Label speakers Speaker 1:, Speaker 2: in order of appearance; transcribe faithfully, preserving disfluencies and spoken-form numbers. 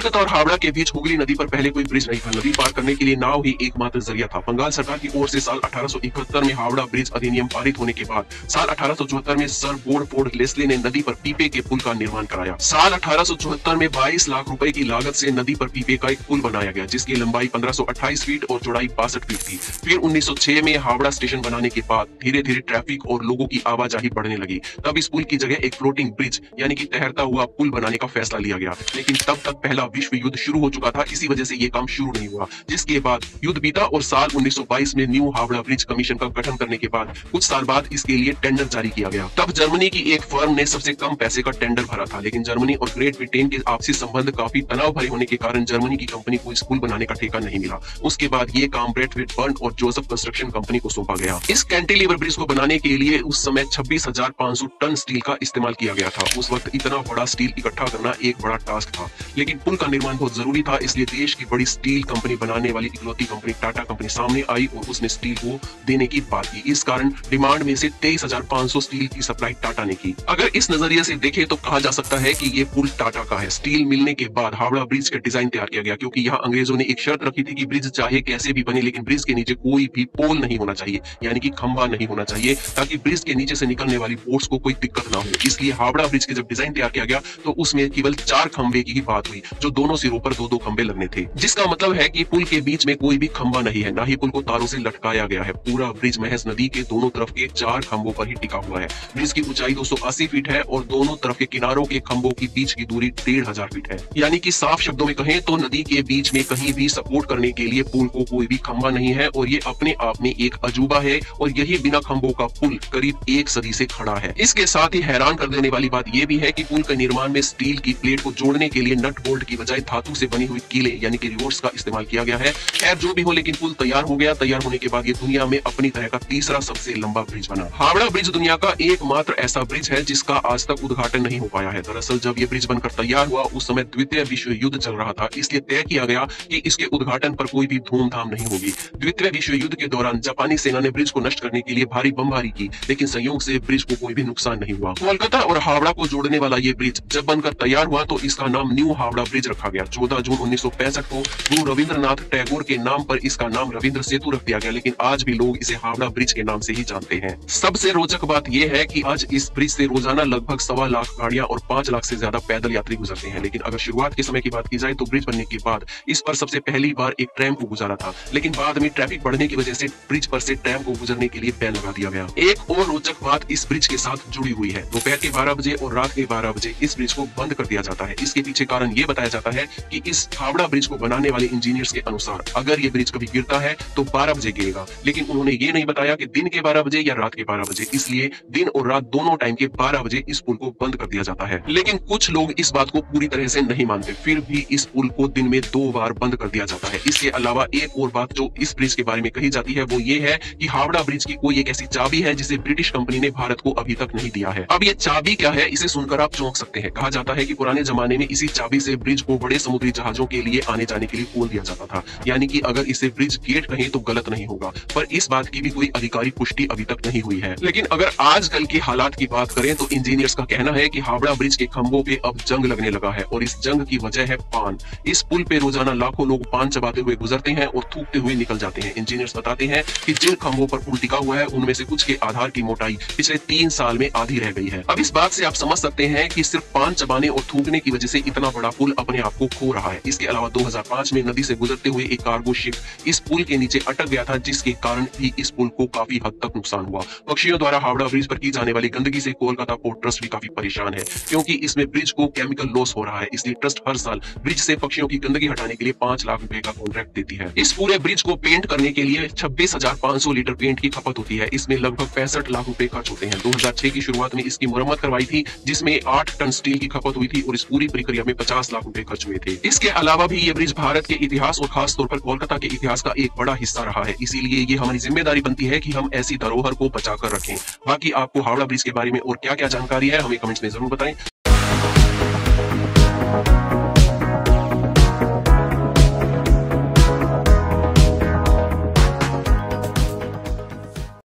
Speaker 1: कोलकाता और हावड़ा के बीच हुगली नदी पर पहले कोई ब्रिज नहीं था। नदी पार करने के लिए नाव ही एकमात्र जरिया था। बंगाल सरकार की ओर से साल अठारह सौ इकहत्तर में हावड़ा ब्रिज अधिनियम पारित होने के बाद साल अठारह सौ चौहत्तर में सर बोर्डफोर्ड लेस्ले ने नदी पर पीपे के पुल का निर्माण कराया। साल अठारह सौ चौहत्तर में बाईस लाख रुपए की लागत से नदी पर पीपे का एक पुल बनाया गया, जिसकी लंबाई पंद्रह सौ अट्ठाईस फीट और चौड़ाई बासठ फीट थी। फिर उन्नीस सौ छह में हावड़ा स्टेशन बनाने के बाद धीरे धीरे ट्रैफिक और लोगों की आवाजाही बढ़ने लगी। तब इस पुल की जगह एक फ्लोटिंग ब्रिज यानी कि तैरता हुआ पुल बनाने का फैसला लिया गया, लेकिन तब तक पहला विश्व युद्ध शुरू हो चुका था। इसी वजह से ये काम शुरू नहीं हुआ, जिसके बाद युद्ध बीता और साल उन्नीस सौ बाईस में न्यू हावड़ा ब्रिज कमीशन का गठन करने के बाद कुछ साल बाद इसके लिए टेंडर जारी किया गया। तब जर्मनी की एक फर्म ने सबसे कम पैसे का टेंडर भरा था, लेकिन जर्मनी और ग्रेट ब्रिटेन के आपसी संबंध काफी तनाव भरे होने के कारण जर्मनी की कंपनी को इस पुल बनाने का ठेका नहीं मिला। उसके बाद ये काम ब्रेट व्हिटबर्न और जोसेफ कंस्ट्रक्शन कंपनी को सौंपा गया। इस कैंटिलीवर ब्रिज को बनाने के लिए उस समय छब्बीस हजार पाँच सौ टन स्टील का इस्तेमाल किया गया था। उस वक्त इतना बड़ा स्टील इकट्ठा करना एक बड़ा टास्क था, लेकिन पुल का निर्माण बहुत जरूरी था। इसलिए देश की बड़ी स्टील कंपनी बनाने वाली इकलौती कंपनी टाटा कंपनी सामने आई और उसने स्टील को देने की बात की। इस कारण डिमांड में से तेईस हजार पाँच सौ स्टील की सप्लाई टाटा ने की। अगर इस नजरिए से देखें तो कहा जा सकता है कि ये पुल टाटा का है। स्टील मिलने के बाद हावड़ा ब्रिज का डिजाइन तैयार किया गया, क्योंकि यहाँ अंग्रेजों ने एक शर्त रखी थी कि ब्रिज चाहे कैसे भी बने, लेकिन ब्रिज के नीचे कोई भी पोल नहीं होना चाहिए, यानी कि खंभा नहीं होना चाहिए, ताकि ब्रिज के नीचे से निकलने वाली बोट्स को कोई दिक्कत ना हो। इसलिए हावड़ा ब्रिज के जब डिजाइन तैयार किया गया तो उसमें केवल चार खंभे की ही बात हुई, जो दोनों सिरों पर दो दो खंभे लगने थे, जिसका मतलब है कि पुल के बीच में कोई भी खंभा नहीं है, ना ही पुल को तारों से लटकाया गया है। पूरा ब्रिज महज नदी के दोनों तरफ के चार खंभों पर ही टिका हुआ है। ब्रिज की ऊंचाई दो सौ अस्सी फीट है और दोनों तरफ के किनारों के खंभों की बीच की दूरी डेढ़ हजार फीट है। यानी कि साफ शब्दों में कहें तो नदी के बीच में कहीं भी सपोर्ट करने के लिए पुल को कोई भी खंभा नहीं है, और ये अपने आप में एक अजूबा है। और यही बिना खंभों का पुल करीब एक सदी से खड़ा है। इसके साथ ही हैरान कर देने वाली बात यह भी है कि पुल के निर्माण में स्टील की प्लेट को जोड़ने के लिए नट बोल्ट की बजाय धातु से बनी हुई कीले यानी कि रिवोट्स का इस्तेमाल किया गया है। खैर जो भी हो, लेकिन पुल तैयार हो गया। तैयार होने के बाद ये दुनिया में अपनी तरह का तीसरा सबसे लंबा ब्रिज बना। हावड़ा ब्रिज दुनिया का एकमात्र ऐसा ब्रिज है जिसका आज तक उद्घाटन नहीं हो पाया है। दरअसल जब ये ब्रिज बनकर तैयार हुआ उस समय द्वितीय विश्व युद्ध चल रहा था, इसलिए तय किया गया कि इसके उद्घाटन पर कोई भी धूमधाम नहीं होगी। द्वितीय विश्व युद्ध के दौरान जापानी सेना ने ब्रिज को नष्ट करने के लिए भारी बमबारी की, लेकिन संयोग से ब्रिज को कोई भी नुकसान नहीं हुआ। कोलकाता और हावड़ा को जोड़ने वाला ये ब्रिज जब बनकर तैयार हुआ तो इसका नाम न्यू हावड़ा ब्रिज रखा गया। चौदह जून उन्नीस सौ पैंसठ को गुरु रविंद्रनाथ टैगोर के नाम पर इसका नाम रविंद्र सेतु रख दिया गया, लेकिन आज भी लोग इसे हावड़ा ब्रिज के नाम से ही जानते हैं। सबसे रोचक बात यह है कि आज इस ब्रिज से रोजाना लगभग सवा लाख गाड़ियां और पांच लाख से ज्यादा पैदल यात्री गुजरते हैं। लेकिन अगर शुरुआत के समय की बात की जाए तो ब्रिज बनने के बाद इस पर सबसे पहली बार एक ट्रैम को गुजारा था, लेकिन बाद में ट्रैफिक बढ़ने की वजह से ब्रिज पर से ट्रैम को गुजरने के लिए बैन लगा दिया गया। एक और रोचक बात इस ब्रिज के साथ जुड़ी हुई है। दोपहर के बारह बजे और रात के बारह बजे इस ब्रिज को बंद कर दिया जाता है। इसके पीछे कारण ये बताया जाता है कि इस हावड़ा ब्रिज को बनाने वाले इंजीनियर्स के अनुसार अगर ये ब्रिज कभी गिरता है तो बारह बजे गिरेगा, लेकिन उन्होंने ये नहीं बताया कि दिन के बारह बजे या रात के बारह बजे, इसलिए दिन और रात दोनों टाइम के बारह बजे इस पुल को बंद कर दिया जाता है। लेकिन कुछ लोग इस बात को पूरी तरह से नहीं मानते, फिर भी इस पुल को दिन में दो बार बंद कर दिया जाता है। इसके अलावा एक और बात जो इस ब्रिज के बारे में कही जाती है वो ये है कि हावड़ा ब्रिज की कोई एक ऐसी चाबी है जिसे ब्रिटिश कंपनी ने भारत को अभी तक नहीं दिया है। अब ये चाबी क्या है, इसे सुनकर आप चौंक सकते हैं। कहा जाता है कि पुराने जमाने में इसी चाबी से ब्रिज को बड़े समुद्री जहाजों के लिए आने जाने के लिए खोल दिया जाता था, यानी कि अगर इसे ब्रिज गेट कहें तो गलत नहीं होगा, पर इस बात की भी कोई आधिकारिक पुष्टि अभी तक नहीं हुई है। लेकिन अगर आजकल के हालात की बात करें तो इंजीनियर्स का कहना है कि हावड़ा ब्रिज के खंभों पे अब जंग लगने लगा है, और इस जंग की वजह है पान। इस पुल पे रोजाना लाखों लोग पान चबाते हुए गुजरते हैं और थूकते हुए निकल जाते हैं। इंजीनियर्स बताते हैं कि जिन खंभों पर पुल टिका हुआ है उनमें से कुछ के आधार की मोटाई पिछले तीन साल में आधी रह गई है। अब इस बात से आप समझ सकते हैं कि सिर्फ पान चबाने और थूकने की वजह से इतना बड़ा पुल अपने आप को खो रहा है। इसके अलावा दो हजार पाँच में नदी से गुजरते हुए एक कार्गो शिप इस पुल के नीचे अटक गया था, जिसके कारण भी इस पुल को काफी हद तक नुकसान हुआ। पक्षियों द्वारा हावड़ा ब्रिज पर की जाने वाली गंदगी से कोलकाता पोर्ट ट्रस्ट भी काफी परेशान है, क्योंकि इसमें ब्रिज को केमिकल लॉस हो रहा है। इसलिए ट्रस्ट हर साल ब्रिज से पक्षियों की गंदगी हटाने के लिए पांच लाख रुपए का कॉन्ट्रैक्ट देती है। इस पूरे ब्रिज को पेंट करने के लिए छब्बीस हजार पाँच सौ लीटर पेंट की खपत होती है। इसमें लगभग पैंसठ लाख रुपए खर्च होते हैं। दो हजार छह की शुरुआत में इसकी मुरम्मत करवाई थी, जिसमें आठ टन स्टील की खपत हुई थी और इस पूरी प्रक्रिया में पचास लाख रुपए खर्च हुए थे। इसके अलावा भी ये ब्रिज भारत के इतिहास और खास तौर पर कोलकाता के इतिहास का एक बड़ा हिस्सा रहा है। इसीलिए ये हमारी जिम्मेदारी बनती है कि हम ऐसी धरोहर को बचाकर रखें। बाकी आपको हावड़ा ब्रिज के बारे में और क्या क्या जानकारी है हमें कमेंट्स में जरूर बताएं।